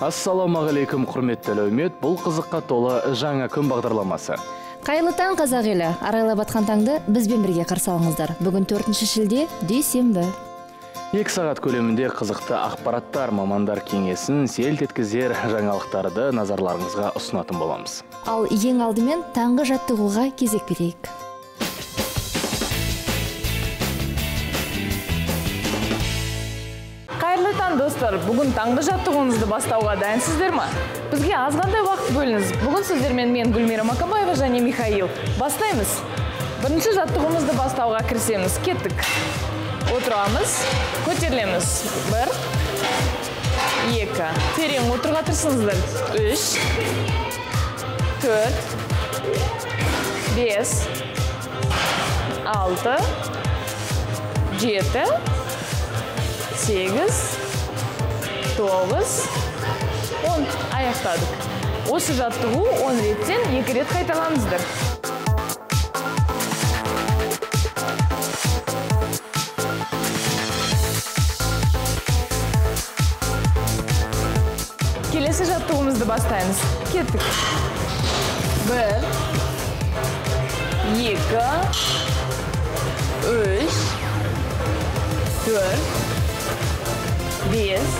Ассаламағалейкум құрметті әлеумет, бұл қызыққа толы жаңа күн бағдарламасы. Қайырлы таң қазақ елі, арайлап атқан таңды бізбен бірге қарсы алыңыздар. Бүгін 4 шілде, дүйсенбі. 2 сағат көлемінде қызықты ақпараттар, мамандар кеңесін, селт еткізер жаңалықтарды назарларыңызға ұсынатын боламыз. Ал ең алдымен таңғы жаттығуға кезек берейік. Қайырлы таң достар, бүгін таңғы жаттығуыңызды бастауға дайынсыздар ма? Бізге азғандай уақыт бөліңіз. Бүгін сіздермен мен Гүлмира Макабаева және Михаил. Бастаймыз. Бірінші жаттығуымызды бастауға кірісеміз. Кеттік. Отырамыз, көтерілеміз. 1, 2, терең отырға тұрсыңыздар. 3, 4, 5, 6, 7, 8, 9, 10. Аяқтадық. Осы жаттығу 10 реттен 2 рет қайталаңыздар. Келесі жаттығуымызды бастаймыз. Кеттік. 1, 2, 3, 4, 5,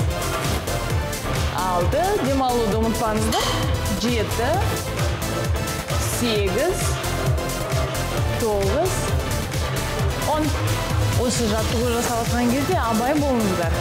6, демалуды ұмытпаңыздар. 7, 8, 9, 10. Осы жаттығу жасалатқан кезде абай болыңыздар.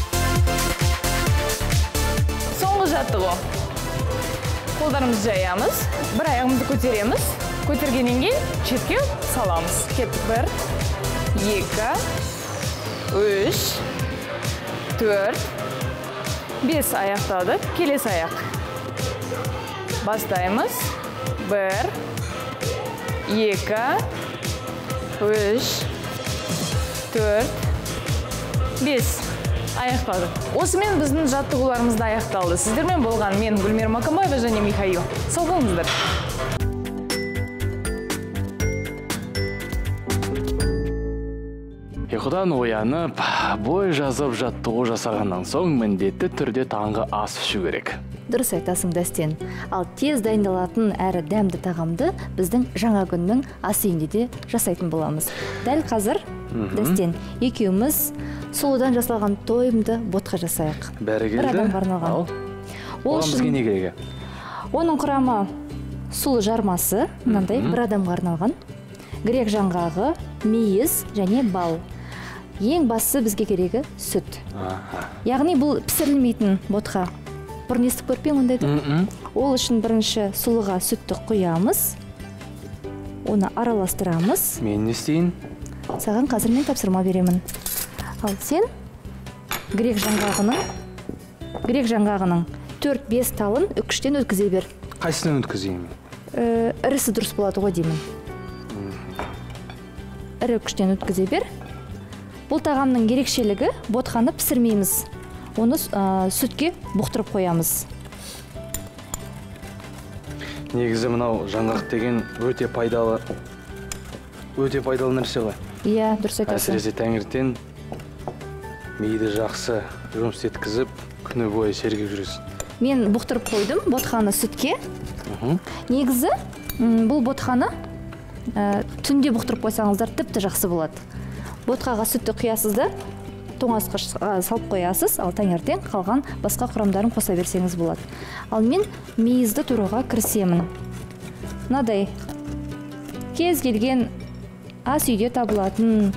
Соңғы жаттығу. Қолдарымызды жаямыз, бір аяғымызды көтереміз. Көтергеннен кейін шетке саламыз. Кеттік. 1, 2, 3, 4, 5 аяқтадық. Келесі аяқ. Бастаймыз. 1, 2, 3, 4, 5 аяқтадық. Осымен біздің жаттығуларымызды аяқталды. Сіздермен болған мен Гүлмира Макабаева және Михаил. Сау болыңыздар. Ұйқыдан оянып, бой жазып жаттығу жасағаннан соң міндетті түрде таңғы ас ішу керек. Дұрыс айтасың, Дәстен. Ал тез дайындалатын әрі дәмді тағамды біздің жаңа күннің ас үйінде де жасайтын боламыз. Дәл қазір, Дәстен, екеуміз сұлыдан жасалған тойымды ботқа жасайық. Бәрі келді. Бір адамға арналған. Оған бізге не керек? Оның құрамы сұлы жармасы, мынандай бір адамға арналған, грек жаңғағы, мейіз және бал. Ең бастысы бізге керегі сүт. Яғни бұл пісірілмейтін ботқа. Бұрын естіп көрпең ондайды? Ол үшін бірінші сұлыға сүтті құямыз, оны араластырамыз. Мен не істейін? Саған қазір мен тапсырма беремін. Ал сен грек жаңғағының 4-5 талын үкіштен өткізе бер. Қайсынан өткізейін? Ірісі дұрыс болады ғой деймін. Ірі үкіштен өткізе бер. Бұл тағамның ерекшелігі ботқаны пісірмейміз. Оны сүтке бұқтырып қоямыз. Негізі мынау жаңғақ деген өте пайдалы нәрсе ғой. Иә, дұрыс айтасың. Әсіресе таңертең миды жақсы жұмыс еткізіп, күні бойы сергіп жүресің. Мен бұқтырып қойдым ботқаны сүтке. Негізі бұл ботқаны түнде бұқтырып қойсаңыздар тіпті жақсы болады. Ботқаға сүтті құясыздар, тоңазытқыш салып қоясыз, ал таңертең қалған басқа құрамдарын қоса берсеңіз болады. Ал мен мейізді тұруға кірісемін. Мынадай кез келген ас үйде табылатын,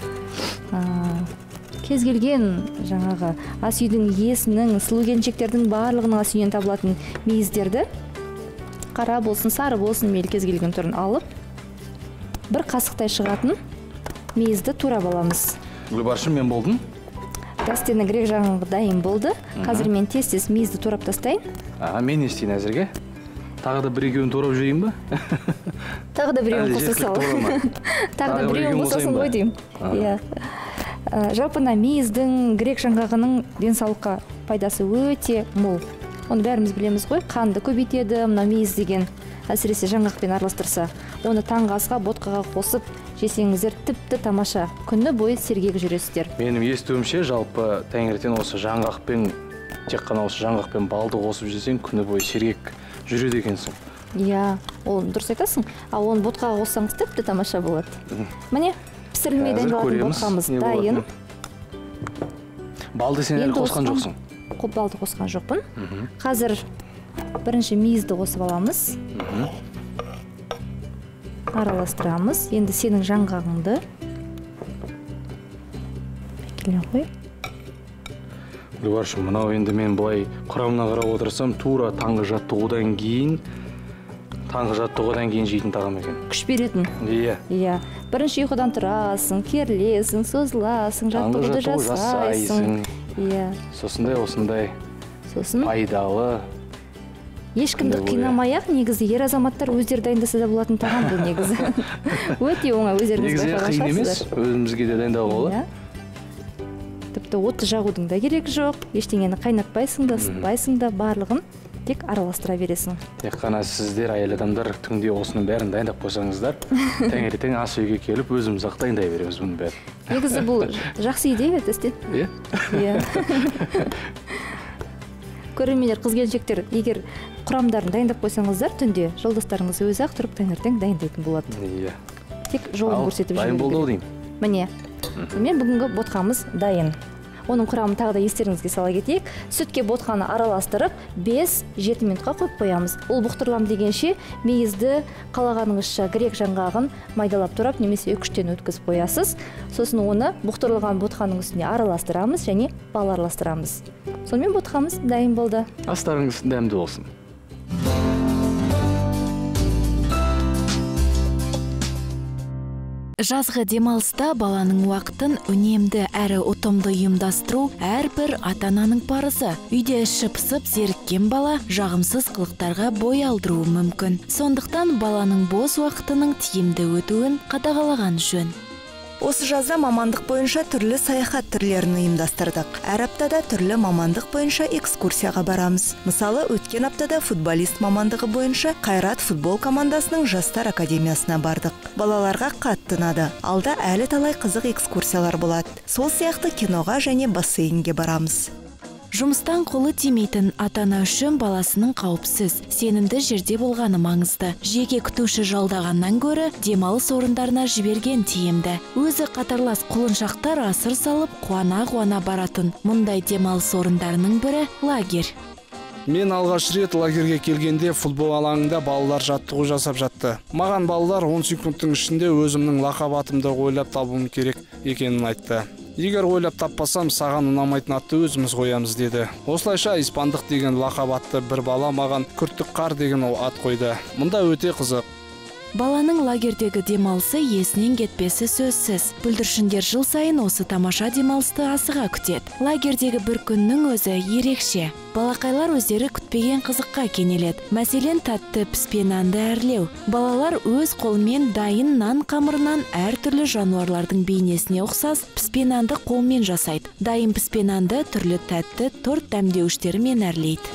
кез келген жаңағы ас үйдің иесінің, сұлу келіншектердің барлығының ас үйінен табылатын мейіздерді, қара болсын, сары болсын, мейлі кез келген түрін алып, бір қасықтай шығатын мейізді турап аламыз. Гүлбаршым, мен болдым. Дәстені грек жаңғағы дайын болды. Қазір мен тез мейізді турап тастайын. Мен не істейін әзірге? Тағы да бір-екеуін турап жүрейін ба? Тағы да біреуін қоса сал. Тағы да біреуін қосасын ғой деймін. Жалпына мейіздің, грек жаңғағының денсаулыққа пайдасы өте мол. Оны бәріміз білеміз ғой, қанды көбейтеді, мына мейіз деген. Әсіресе жаңғақпен араластырса, оны таңғы асқа ботқаға қосып жесеңіздер тіпті тамаша. Күні бойы сергек жүресіздер. Менің естуімше, жалпы таңертең осы жаңғақпен тек қана осы жаңғақпен балды қосып жесең күні бойы сергек жүреді екенсің. Иә, ол дұрыс айтасың. Ал оны ботқаға қоссаңыз тіпті тамаша болады. Міне, пісірілмей дайындалған ботқамыз дайын. Балды сен әлі қосқан жоқсың? Балды қосқан жоқпын. Қазір бірінші мейізді қосып аламыз. Араластырамыз. Енді сенің жаңғағыңды келе қой. Гүлбаршым, мынау енді мен былай құрамына қарап отырсам, тура таңғы жаттығудан кейін жейтін тағам екен. Күш беретін. Иә. Иә. Бірінші ұйқыдан тұрасың, керілесің, созыласың, жаттығуды жасайсың. Иә. Осындай пайдалы. Ешкімді қинамай-ақ, негізі ер азаматтар өздері дайындаса да болатын тағам бұл негізі. Өте оңай, өздеріңіз байқаған шығарсыздар. Негізі қиын емес, өзімізге де дайындауға болады. Тіпті отты жағудың да керек жоқ, ештеңені қайнатпайсың да, ысытпайсың да, барлығын тек араластыра бересің. Тек қана сіздер, әйел адамдар түнде осының бәрін дайындап қойсаңыздар, таңертең ас үйге келіп өзіміз-ақ дайындай береміз бұның бәрін. Негізі бұл жақсы идея тестен. Иә? Көрермендер, қыз-келіншектер, егер құрамдарын дайындап қойсаңыздар, түнде жолдастарыңыз өзі-ақ тұрып таңертең дайындайтын болады. Иә. Тек жолын көрсетіп жіберу керек. Дайын болды деймін. Міне, мен бүгінгі ботқамыз дайын. Оның құрамын тағы да естеріңізге сала кетейік. Сүтке ботқаны араластырып 5-7 минутқа қойып қоямыз. Ол бұқтырлам дегенше мейізді қалағаныңызша грек жаңғағын майдалап турап немесе 2-3-тен өткізіп қоясыз. Сосын оны бұқтырылған ботқаның үстіне араластырамыз және бал араластырамыз. Сонымен ботқамыз дайын болды. Астарыңыз дәмді болсын. Жазғы демалыста баланың уақытын үнемді әрі ұтымды ұйымдастыру әрбір ата-ананың парызы. Үйде іші пысып зеріккен бала жағымсыз қылықтарға бой алдыруы мүмкін. Сондықтан баланың бос уақытының тиімді өтуін қадағалаған жөн. Осы жазда мамандық бойынша түрлі саяхат түрлерін ұйымдастырдық. Әр аптада түрлі мамандық бойынша экскурсияға барамыз. Мысалы, өткен аптада футболист мамандығы бойынша Қайрат футбол командасының жастар академиясына бардық. Балаларға қатты ұнады. Алда әлі талай қызық экскурсиялар болады. Сол сияқты киноға және бассейнге барамыз. Жұмыстан қолы тимейтін ата-ана үшін баласының қауіпсіз, сенімді жерде болғаны маңызды. Жеке күтуші жалдағаннан гөрі демалыс орындарына жіберген тиімді. Өзі қатарлас құлыншақтар асыр салып қуана-қуана баратын мұндай демалыс орындарының бірі лагерь. Мен алғаш рет лагерге келгенде футбол алаңында балалар жаттығу жасап жатты. Маған балалар 10 секундтың ішінде өзімнің лақап атымды ойлап табуым керек екенін айтты. Егер ойлап таппасам, саған ұнамайтын атты өзіміз қоямыз деді. Осылайша испандық деген лақап атты бір бала маған күрттік қар деген ат қойды. Мұнда өте қызық. Баланың лагердегі демалысы есінен кетпесі сөзсіз. Бүлдіршіндер жыл сайын осы тамаша демалысты асыға күтеді. Лагердегі бір күннің өзі ерекше. Балақайлар өздері күтпеген қызыққа кенеледі. Мәселен, тәтті піспен нанды әрлеу. Балалар өз қолымен дайын нан қамырынан әртүрлі жануарлардың бейнесіне ұқсас піспен нанды қолмен жасайды. Дайын піспен нанды түрлі тәтті торт дәмдеуіштерімен әрлейді.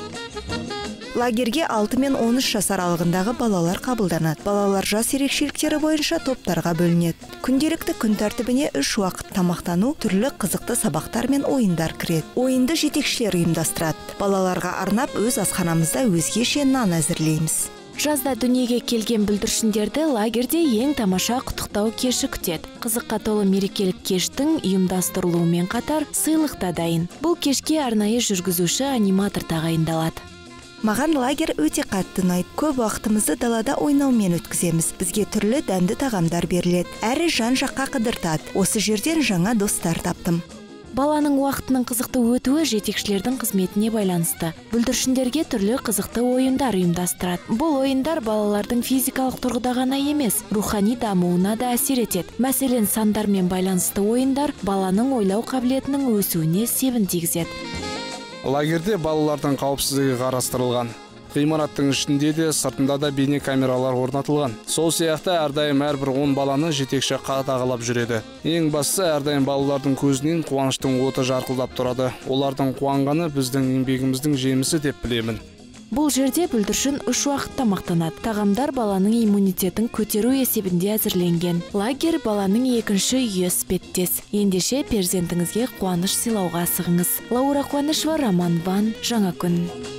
Лагерге 6 мен 13 жас аралығындағы балалар қабылданады. Балалар жас ерекшеліктері бойынша топтарға бөлінеді. Күнделікті күн тәртібіне 3 уақыт тамақтану, түрлі қызықты сабақтар мен ойындар кіреді. Ойынды жетекшілер ұйымдастырады. Балаларға арнап өз асханамызда өзгеше нан әзірлейміз. Жазда дүниеге келген бүлдіршіндерді лагерде ең тамаша құттықтау кеші күтеді. Қызыққа толы мерекелік кештің ұйымдастырылуымен қатар сыйлық та дайын. Бұл кешке арнайы жүргізуші аниматор тағайындалады. Маған лагерь өте қатты ұнайды. Көп уақытымызды далада ойнаумен өткіземіз. Бізге түрлі дәмді тағамдар беріледі. Әрі жан-жаққа қыдыртады. Осы жерден жаңа достар таптым. Баланың уақытының қызықты өтуі жетекшілердің қызметіне байланысты. Бүлдіршіндерге түрлі қызықты ойындар ұйымдастырады. Бұл ойындар балалардың физикалық тұрғыда ғана емес, рухани дамуына да әсер етеді. Мәселен, сандармен байланысты ойындар баланың ойлау қабілетінің өсуіне себін тигізеді. Лагерде балалардың қауіпсіздігі қарастырылған. Ғимараттың ішінде де, сыртында да бейне камералар орнатылған. Сол сияқты әрдайым әрбір 10 баланы жетекші қадағалап жүреді. Ең бастысы әрдайым балалардың көзінен қуаныштың оты жарқылдап тұрады. Олардың қуанғаны біздің еңбегіміздің жемісі деп білемін. Бул жерде бүлдіршін 3 уақыт тамақтанат. Тағамдар баланың иммунитетін көтеру есебінде әзірленген. Лагерь баланың екінші үйі іспеттес. Ендеше перзентіңізге қуаныш сыйлауға асығыңыз. Лаура Қуанышева, Роман Ван, Жаңа күн.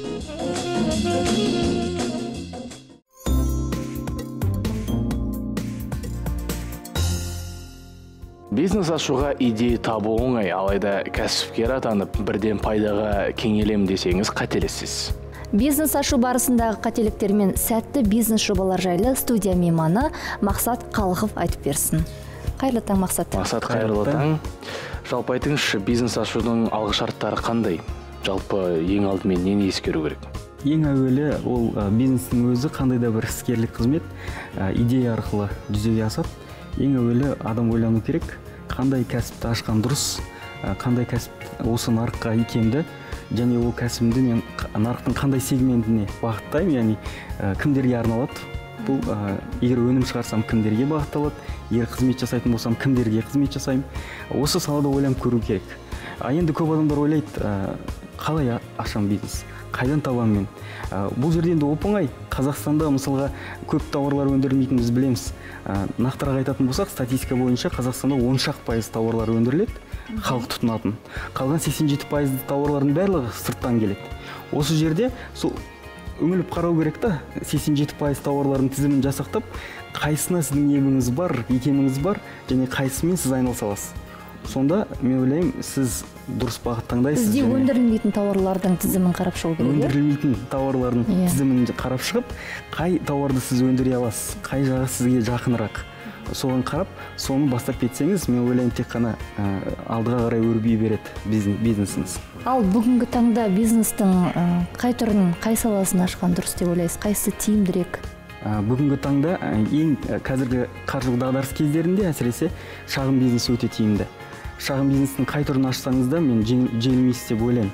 Бизнес ашуға идея табу оңай, алайда кәсіпкер атанып, бірден пайдаға кеңелем десеңіз қателесіз. Бизнес ашу барысындағы қателіктер мен сәтті бизнес жобалар жайлы студия мейманы Мақсат Қалықов айтып берсін. Қайырлы таң, Мақсат. Мақсат, қайырлы таң. Жалпы айтыңызшы, бизнес ашудың алғы шарттары қандай? Жалпы ең алдымен нені ескеру керек? Ең әуелі ол бизнестің өзі қандай да бір іскерлік қызмет идея арқылы жүзеге асады. Ең әуелі адам ойлану керек, қандай кәсіпті ашқан дұрыс, қандай кәсіп осы нарыққа икемді, және ол кәсібімді мен нарықтың қандай сегментіне бағыттаймын, яғни кімдерге арналады. Бұл егер өнім шығарсам кімдерге бағытталады, егер қызмет жасайтын болсам кімдерге қызмет жасаймын. Осы салада ойланып көру керек. Енді көп адамдар ойлайды, қалай ашам бизнес, қайдан табамын мен? Бұл жерде енді оп-оңай. Қазақстанда мысалға көп тауарлар өндірілмейтінін біз білеміз. Нақтырақ айтатын болсақ, статистика бойынша Қазақстанда 10% тауарлар өндіріледі, халық тұтынатын. Қалған 87% тауарлардың барлығы сырттан келеді. Осы жерде сол үңіліп қарау керек та, 87% тауарлардың тізімін жасақтап, қайсына сіздің ебіңіз бар, икеміңіз бар, және қайсымен сіз айналыса аласыз. Сонда мен ойлаймын, сіз дұрыс бағыт таңдайсыз. Бізде өндірілмейтін тауарлардың тізімін қарап шығу керек. Өндірілмейтін тауарлардың тізімін қарап шығып, қай тауарды сіз өндіре аласыз, қай жағы сізге жақынырақ. Соған қарап, соны бастап кетсеңіз, мен ойлаймын, тек қана алдыға қарай өрби береді бизнесіңіз. Ал бүгінгі таңда бизнестің қай түрін, қай саласын ашқан дұрыс деп ойлайсыз? Қайсысы тиімдірек? Бүгінгі таңда ең қазіргі қаржылық дағдарыс кездерінде әсіресе шағын бизнес өте тиімді. Шағын бизнестің қай түрін ашсаңыз да мен жеңілмейсіз деп ойлаймын.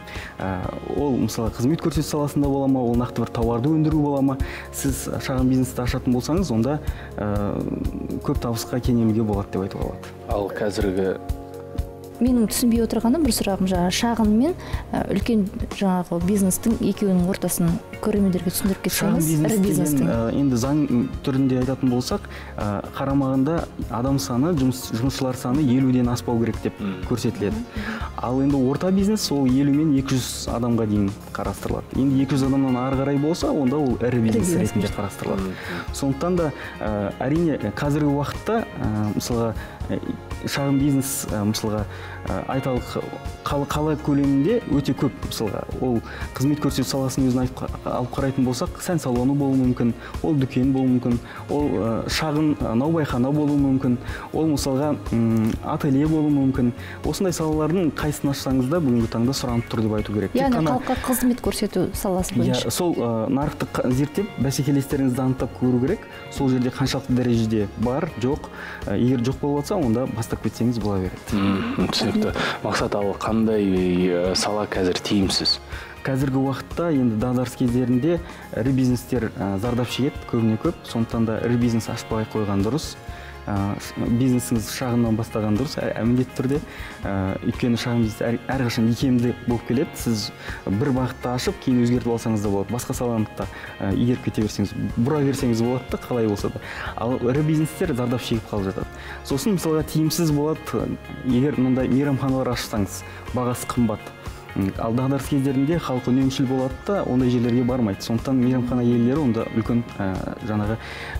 Ол мысалы қызмет көрсету саласында бола ма, ол нақты бір тауарды өндіру бола ма. Сіз шағын бизнесті ашатын болсаңыз, онда көп табысқа кенелуге болады деп айтуға болады. Ал қазіргі менің түсінбей отырғаным бір сұрағым, шағын мен үлкен жаңағы бизнестің екеуінің ортасын көрермендерге түсіндіріп кетсеңіз, ірі бизнестің. Енді заң түрінде айтатын болсақ, қарамағында адам саны, жұмысшылар саны 50-ден аспау керек деп көрсетіледі. Ал енді орта бизнес ол 50 мен 200 адамға дейін қарастырылады. Енді 200 адамнан ары қарай болса, онда ол ірі бизнес ретінде қарастырылады. Сондықтан да әрине қазіргі уақытта мысалға шағын бизнес мысалға айталық қала көлемінде өте көп. Мысалға ол қызмет көрсету саласын өзін алып қарайтын болсақ, сән салоны болуы мүмкін, ол дүкен болуы мүмкін, ол шағын наубайхана болуы мүмкін, ол мысалға ателье болуы мүмкін. Осындай салалардың қайсысын ашсаңыз да бүгінгі таңда сұранып тұр деп айту керек. Яғни халыққа қызмет көрсету саласы бойынша. Сол нарықты зерттеп, бәсекелестеріңізді анықтап көру керек. Сол жерде қаншалықты дәрежеде бар, жоқ. Егер жоқ болып жатса, онда бастап кетсеңіз бола береді. Түсінікті. Мақсат, ал қандай сала қазір тиімсіз? Қазіргі уақытта енді дағдарыс кездерінде ірі бизнестер зардап шегеді көбіне көп. Сондықтан да ірі бизнес ашпай қойған дұрыс. Бизнесіңіз шағыннан бастаған дұрыс, міндетті түрде. Өйткені шағын бизнес әрқашан икемді болып келеді. Сіз бір бағытта ашып, кейін өзгертіп алсаңыз да болады. Басқа саланықты игеріп кете берсеңіз, бұра берсеңіз болады да, қалай болса да. Ал ірі бизнестер зардап шегіп қалып жатады. Сосын мысалға тиімсіз болады, егер мындай мейрамханалар ашсаңыз, бағасы қымбат. Ал дағдарыс кездерінде халық үнемшіл болады да, ондай жерлерге бармайды. Сондықтан мейрамхана иелері онда үлкен жаңағы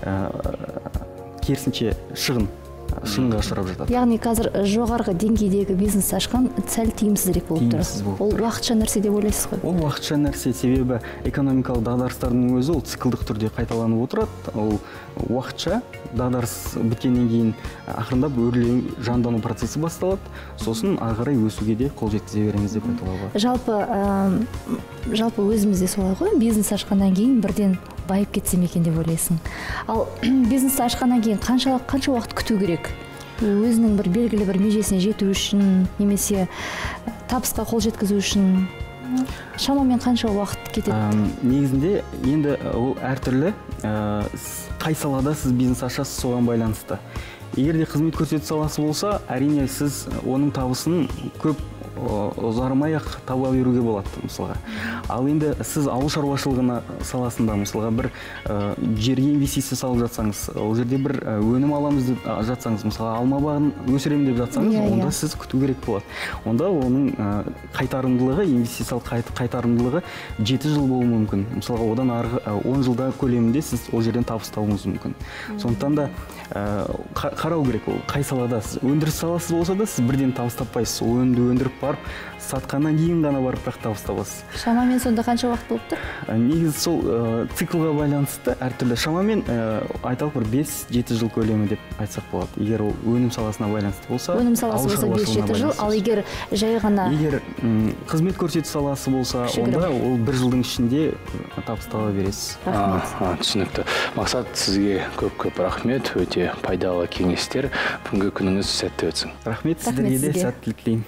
керісінше шығынға ұшырап жатады. Яғни қазір жоғарғы деңгейдегі бизнес ашқан сәл тиімсізірек болып тұр. Ол уақытша нәрсе деп ойлайсыз ғой? Ол уақытша нәрсе, себебі экономикалық дағдарыстардың өзі ол циклдық түрде қайталанып отырады. Ол уақытша дағдарыс біткеннен кейін ақырындап өрлеу, жандану процесі басталады. Сосын ары қарай өсуге де қол жеткізе береміз деп айтуға болады. Жалпы өзімізде солай ғой, бизнес ашқаннан кейін бірден байып кетсем екен деп ойлайсың. Ал бизнес ашқаннан кейін қанша уақыт күту керек? Өзінің бір белгілі бір межесіне жету үшін, немесе табысқа қол жеткізу үшін шамамен қанша уақыт кетеді? Негізінде енді ол әртүрлі, қай салада сіз бизнес ашасыз соған байланысты. Егер де қызмет көрсету саласы болса, әрине сіз оның табысын көп ұзармай ақ таба беруге болады мысалға. Ал енді сіз ауыл шаруашылығына саласында мысалға бір жерге инвестиция салып жатсаңыз, ол жерде бір өнім аламыз деп жатсаңыз, мысалға алма бағын өсірем деп жатсаңыз, онда сіз күту керек болады. Онда оның қайтарымдылығы, инвестициялық қайтарымдылығы 7 жыл болуы мүмкін. Мысалға одан арғы 10 жылда көлемінде сіз ол жерден табыс табуыңыз мүмкін. Сондықтан да қарау керек ол қай салада. Өндіріс саласы болса да сіз бірден табыс таппайсыз. Ол өнімді өндіріп барып, сатқаннан кейін ғана барып табыс табасыз. Шамамен сонда қанша уақыт болып тұр? Негізі сол циклға байланысты әртүрлі. Шамамен айталық бір 5-7 жыл көлемі деп айтсақ болады. Егер ол өнім саласына байланысты болса, өнім саласы болса 5-7 жыл, ал егер жай ғана қызмет көрсету саласы болса, онда ол 1 жылдың ішінде табыс таба бересіз. Рахмет. Түсінікті. Мақсат, сізге көп рахмет, өте пайдалы кеңестер. Бүгінгі күніңіз сәтті өтсін. Рахмет, сіздерге де сәттілік тілеймін.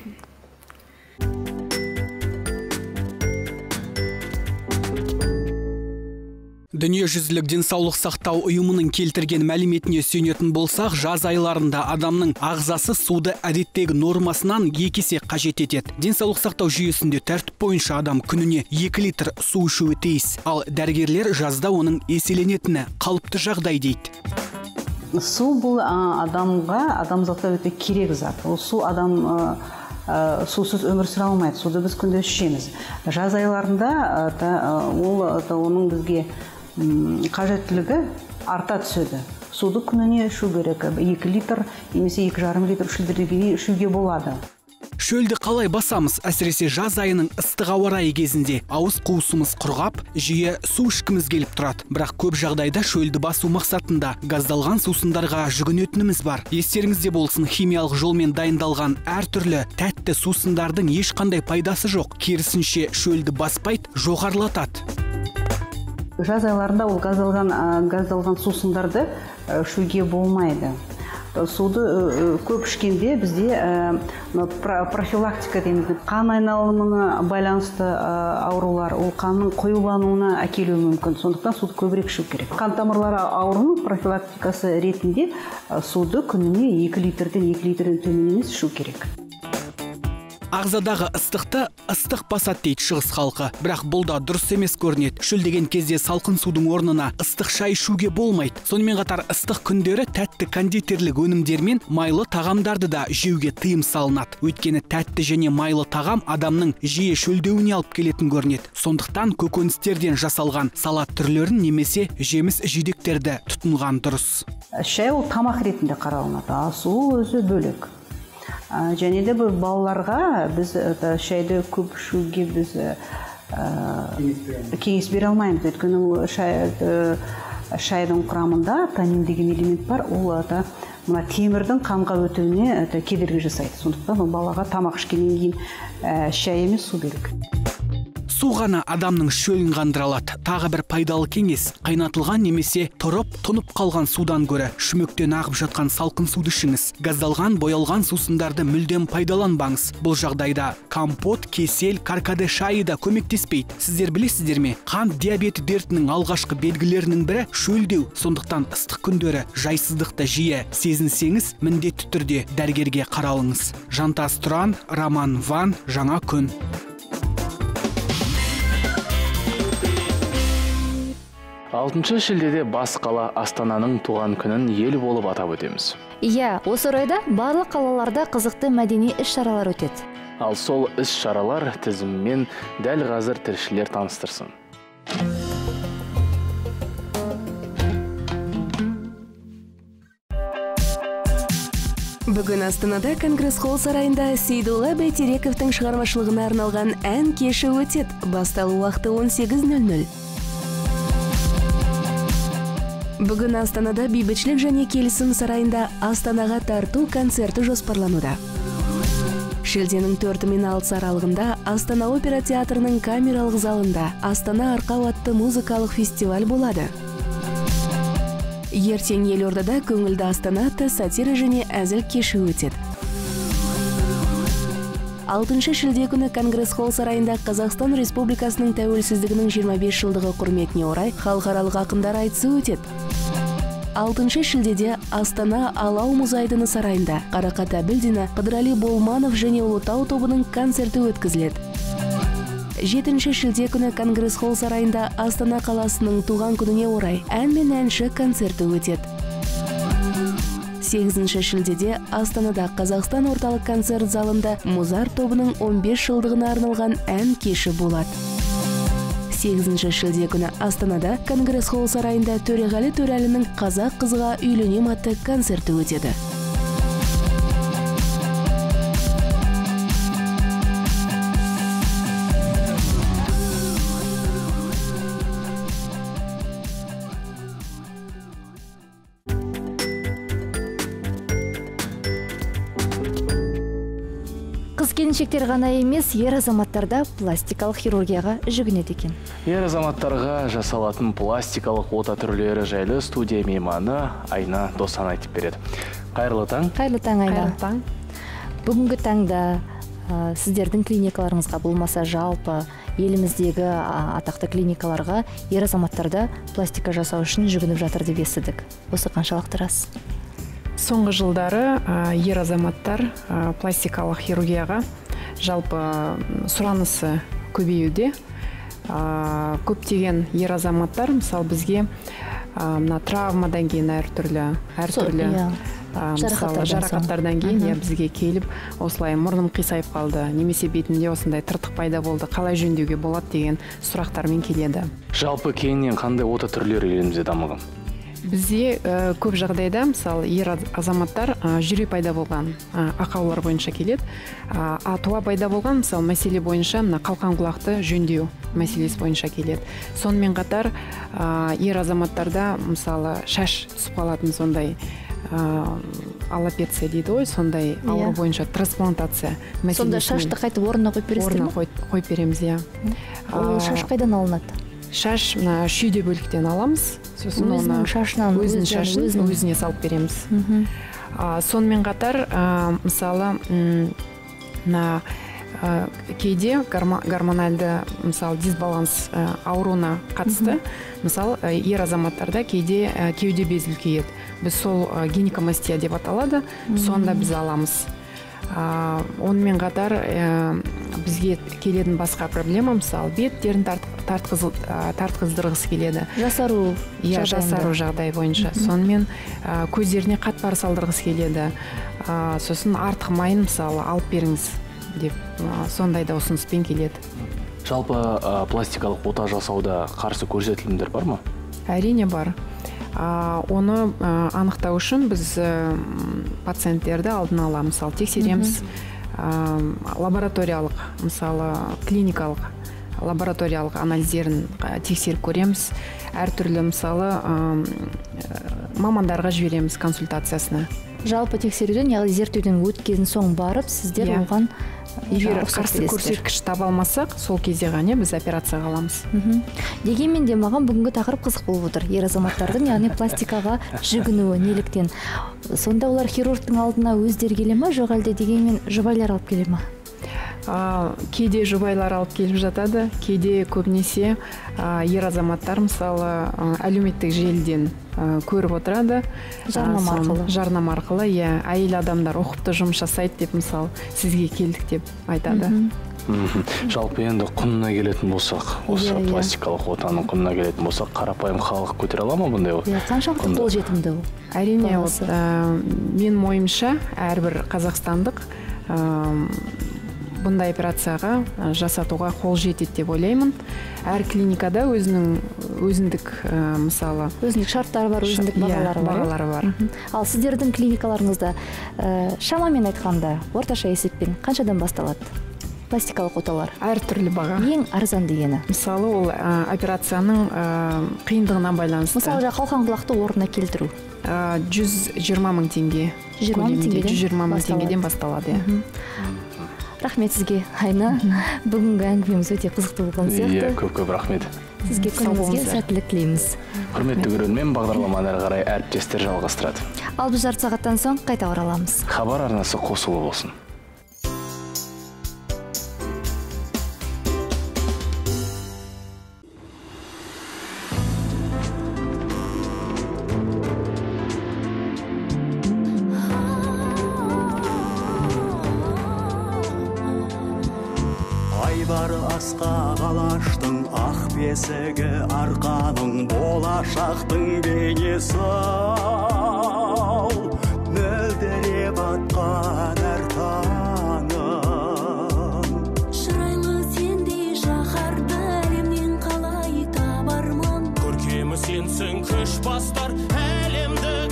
Дүниежүзілік денсаулық сақтау ұйымының келтірген мәліметіне сүйенетін болсақ, жаз айларында адамның ағзасы суды әдеттегі нормасынан 2 есе қажет етеді. Денсаулық сақтау жүйесінде тәртіп бойынша адам күніне 2 литр су ішуі тиіс. Ал дәрігерлер жазда оның еселенетіні қалыпты жағдай дейді. Су бұл адамзатқа өте керек зат. Ол су сусыз өмір сүре алмайды. Суды біз күнде ішеміз. Жаз айларында оның бізге қажеттілігі арта түседі. Суды күніне ішу керек. 2 литр, немесе 2,5 литр ішуге болады. Шөлді қалай басамыз? Әсіресе жаз айының ыстық ауа райы кезінде ауыз қуысымыз құрғап, жиі су ішкіміз келіп тұрады. Бірақ көп жағдайда шөлді басу мақсатында газдалған сусындарға жүгінетініміз бар. Естеріңізде болсын, химиялық жолмен дайындалған әртүрлі тәтті сусындардың ешқандай пайдасы жоқ. Керісінше шөлді баспайды, жоғарылатады. Жаз айларында ол газдалған сусындарды ішуге болмайды. Суды көп ішкенде бізде профилактика дейміз. Қан айналымына байланысты аурулар, ол қанның қоюлануына әкелуі мүмкін. Сондықтан суды көбірек ішу керек. Қан тамырлары ауруының профилактикасы ретінде суды күніне 2 литрден 2 литрден төмен емес ішу керек. Ағзадағы ыстықты ыстық басады дейді шығыс халқы. Бірақ бұл да дұрыс емес көрінеді. Шөлдеген кезде салқын судың орнына ыстық шай ішуге болмайды. Сонымен қатар ыстық күндері тәтті кондитерлік өнімдер мен майлы тағамдарды да жеуге тыйым салынады. Өйткені тәтті және майлы тағам адамның жиі шөлдеуіне алып келетін көрінеді. Сондықтан көкөністерден жасалған салат түрлерін немесе жеміс жидектерді тұтынған дұрыс. Шай ол тамақ ретінде қаралынады, ал су өзі бөлек. Және де бұл балаларға біз шайды көп ішуге біз кеңес бере алмаймыз. Өйткені шайдың құрамында танин деген элемент бар, ол темірдің қанға өтуіне кедергі жасайды. Сондықтан балаға тамақ ішкеннен кейін шай емес, су керек. Су ғана адамның шөлін қандыра алады. Тағы бір пайдалы кеңес: қайнатылған немесе тұрып, тұнып қалған судан гөрі шүмектен ағып жатқан салқын суды ішіңіз. Газдалған, боялған сусындарды мүлдем пайдаланбаңыз. Бұл жағдайда компот, кесел, каркаде шайы да көмектеспейді. Сіздер білесіздер ме? Қант диабеті дертінің алғашқы белгілерінің бірі шөлдеу. Сондықтан ыстық күндері жайсыздықты жиі сезінсеңіз, міндетті түрде дәрігерге қаралыңыз. Жантас Тұран, Роман Ван, Жаңа күн. 6 шілдеде бас қала Астананың туған күнін ел болып атап өтеміз. Иә, осы орайда барлық қалаларда қызықты мәдени іс-шаралар өтеді. Ал сол іс-шаралар тізімімен дәл қазір тілшілер таныстырсын. Бүгін Астанада Конгресс-холл сарайында Сейдолла Бәйтерековтың шығармашылығына арналған ән кеші өтеді. Басталу уақыты 18:00. Бүгін Астанада бейбітшілік және келісім сарайында Астанаға тарту концерті жоспарлануда. Шілденің 4 мен 6 аралығында Астана опера театрының камералық залында Астана арқау атты музыкалық фестиваль болады. Ертең елордада көңілді Астана атты сатира және әзіл кеші өтеді. 6 шілде күні Конгресс-холл сарайында Қазақстан Республикасының тәуелсіздігінің 25 жылдығы құрметіне орай халықаралық ақындар айтысы өтеді. 6 шілдеде Астана Алау мұз айдыны сарайында Қарақат Әбілдина, Қыдырәли Болманов және Ұлытау тобының концерті өткізіледі. 7 шілде күні Конгресс холл сарайында Астана қаласының туған күніне орай ән мен әнші концерті өтеді. 8 шілдеде Астанада Қазақстан орталық концерт залында Музар тобының 15 жылдығына арналған ән кеші болады. 8 шілде күні Астанада Конгресс холл сарайында Төреғали Төрәлінің Қазақ қызға үйленем атты концерті өтеді. Келіншектер ғана емес, ер азаматтарда пластикалық хирургияға жүгінеді екен. Ер азаматтарға жасалатын пластикалық ота түрлері жайлы студия мейманы Айна Досан айтып береді. Қайырлы таң. Қайырлы таң, Айна. Бүгінгі таңда сіздердің клиникаларыңызға болмаса жалпы еліміздегі атақты клиникаларға ер азаматтарда пластика жасау үшін жүгініп жатыр деп естідік. Осы қаншалықты рас? Соңғы жылдары ер азаматтар пластикалық хирургияға жалпы сұранысы көбеюде. Көптеген ер азаматтар, мысалы бізге травмадан кейін әртүрлі жарақаттардан кейін бізге келіп, осылай мұрным қисайып қалды, немесе бетінде осындай тыртық пайда болды, қалай жөндеуге болады деген сұрақтармен келеді. Жалпы кейіннен қандай ота түрлері елімізде дамыған? Бізде көп жағдайда, мысалы, ер азаматтар жүре пайда болған ақаулар бойынша келеді. Туа пайда болған, мысалы, мәселе бойынша қалқан құлақты жөндеу мәселесі бойынша келеді. Сонымен қатар ер азаматтарда, мысалы, шаш түсіп қалатын сондай аллопеция дейді ғой, сондай ауру бойынша трансплантация мәселесі. Сонда шашты қайтып орнына қойып бересіздер ме? Орнына қойып береміз, иә. Ол шаш қайдан алынады? Шаш шүйде бөліктен аламыз, сосын оны өзінің шашын өзіне салып береміз. Сонымен қатар, мысалы, кейде гормональды, мысалы, дисбаланс ауруына қатысты, мысалы, ер азаматтарда кейде кеуде безі үлкейеді. Біз сол гинекомастия деп аталады, сонда біз аламыз. Онымен қатар бізге келетін басқа проблема, мысалы, беттерін тартқыздырғысы келеді. Жасару жағдай бойынша. Сонымен көздеріне қатпар салдырғысы келеді. Сосын артық майын, мысалы, алып беріңіз деп, сондай да ұсыныспен келеді. Жалпы пластикалық ота жасауда қарсы көрсетілімдер бар ма? Әрине бар. Оны анықтау үшін біз пациенттерді алдын ала, мысалы, тексереміз, лабораториялық, мысалы, клиникалық лабораториялық анализдерін тексеріп көреміз. Әртүрлі, мысалы, мамандарға жібереміз консультациясына. Жалпы тексеруден, яғни зерттеуден өткен соң барып, сіздер оған егер қарсы көрсеткіш таба алмасақ, сол кезде ғана біз операцияға аламыз. Дегенмен де маған бүгінгі тақырып қызық болып отыр. Ер азаматтардың, яғни пластикаға жүгінуі неліктен. Сонда олар хирургтың алдына өздері келе ме, жоқ әлде дегенмен жұбайлар алып келе ме? Кейде жұбайлар алып келіп жатады, кейде көбінесе ер азаматтар, мысалы, әлеуметтік желіден көріп отырады. Жарнама арқылы, әйел адамдар оқыпты жұмыс жасайды деп, мысалы, сізге келдік деп айтады. Жалпы енді құнына келетін болсақ, осы пластикалық отаның құнына келетін болсақ, қарапайым халық көтере ала ма бұндай? Қаншалықты қолжетімді ол? Әрине, мен ойымша әрбір қазақстандық бұндай операцияға жасатуға қол жетеді деп ойлаймын. Әр клиникада өзіндік, мысалы, өзіндік шарттары бар, өзіндік бағалары бар. Ал сіздердің клиникаларыңызда шамамен айтқанда, орташа есеппен қаншадан басталады пластикалық оталар? Әртүрлі баға. Ең арзан дегені? Мысалы, ол операцияның қиындығына байланысты. Мысалы, қалқан құлақты орнына келтіру? 120 мың теңге. 120 мың теңгеден басталады. Рахмет сізге, Айна. Бүгінгі әңгімеміз өте қызықты болған сияқты. Көп рахмет. Сізге күніңізге сәттілік тілейміз. Құрметті көрермен, бағдарламаны әрі қарай әріптестер жалғастырады. Ал біз жарты сағаттан соң қайта ораламыз. Хабар арнасы қосулы болсын. асқақ алаштың ақ бесігі арқаның болашақтың бейнесі мөлдіреп атқан әр таңым шырайлы сендей шаһарды әлемнен қалай табармын көркемі сенсің күш бастар әлемдік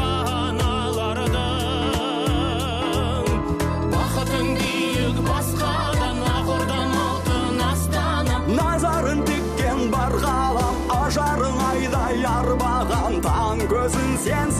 астаналардың бақытың биік басқадан ақордан алтын астана назарын тіккен бар ғалам ажарың айдай арбаған таң көзін сен